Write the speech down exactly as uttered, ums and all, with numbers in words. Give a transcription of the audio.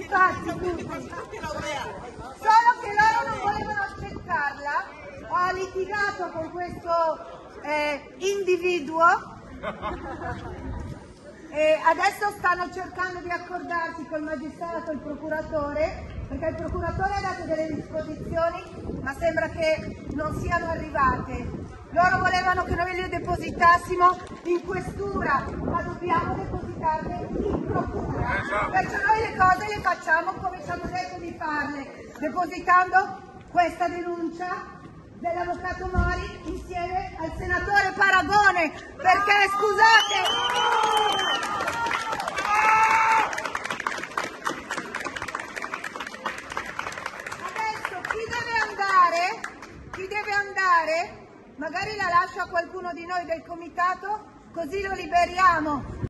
pazzi tutti. Solo che loro non volevano accettarla. Ho litigato con questo eh, individuo e adesso stanno cercando di accordarsi col magistrato e il procuratore, perché il procuratore ha dato delle disposizioni ma sembra che non siano arrivate. Loro volevano che noi le depositassimo in questura, ma dobbiamo depositarle in procura. Perciò noi le cose le facciamo come ci hanno detto di farle, depositando questa denuncia dell'avvocato Mori insieme al senatore Paragone, perché scusate... Chi deve andare, magari la lascia a qualcuno di noi del comitato, così lo liberiamo.